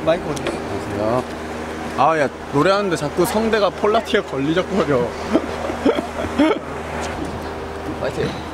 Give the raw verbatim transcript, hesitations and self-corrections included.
마이크 어디 있어? 안녕하세요. 아, 야, 노래하는데 자꾸 성대가 폴라티에 걸리적거려. 파이팅.